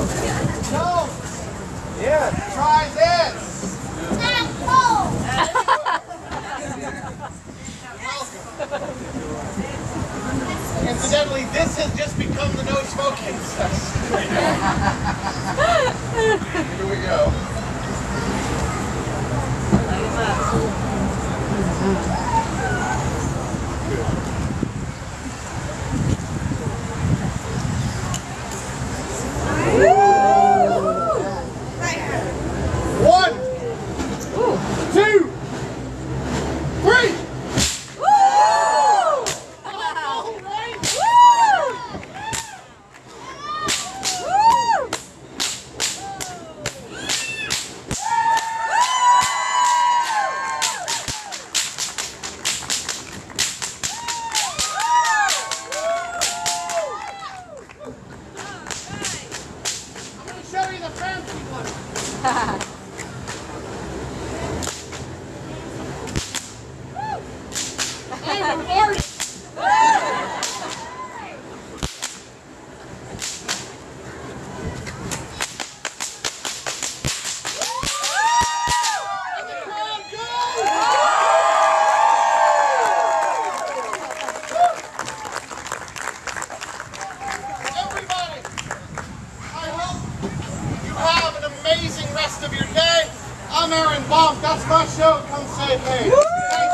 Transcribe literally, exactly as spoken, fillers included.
No. Yeah. Try this. Incidentally, this has just become the no smoking session. Here we go. One, two, three. Show you the fancy one. I'm an artist. And the crowd goes. Everybody, I hope you have an amazing rest of your day. I'm Aaron Bonk. That's my show. Come save me.